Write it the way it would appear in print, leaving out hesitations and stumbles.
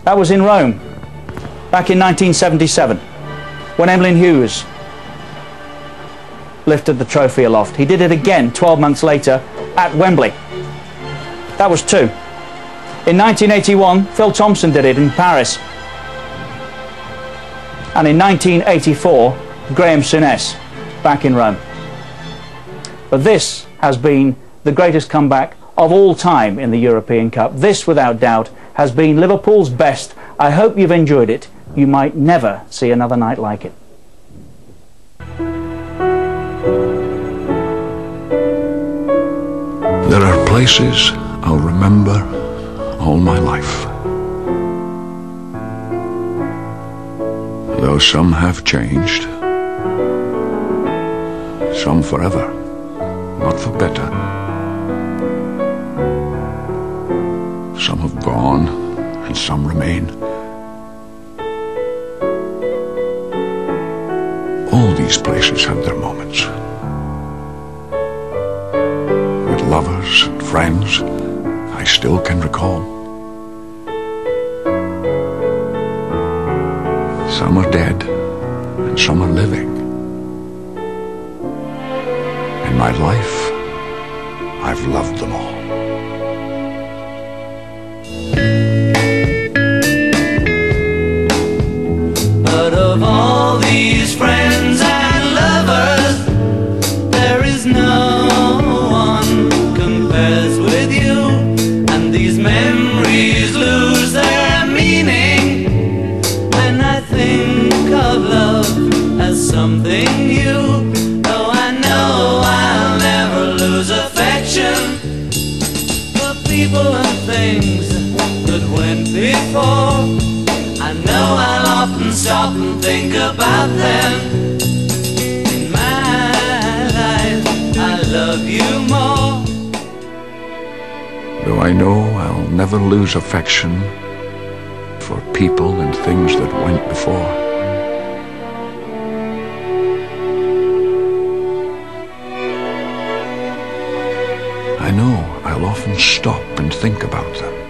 That was in Rome, back in 1977, when Emlyn Hughes lifted the trophy aloft. He did it again 12 months later at Wembley. That was 2. In 1981, Phil Thompson did it in Paris. And in 1984, Graham Souness, back in Rome. But this has been the greatest comeback of all time in the European Cup. This, without doubt, has been Liverpool's best. I hope you've enjoyed it. You might never see another night like it. There are places I'll remember all my life. Though some have changed, some forever, not for better. Some have gone, and some remain. All these places have their moments. With lovers and friends, I still can recall. Some are dead, and some are living. In my life, I've loved them all. But of all these friends and lovers, there is no one compares with you. And these memories lose their meaning when I think of love as something new. Though I know I'll never lose affection for people and things that went before. I know I'll often stop and think about them. In my life, I love you more. Though I know I'll never lose affection for people and things that went before. I know I'll often stop and think about them.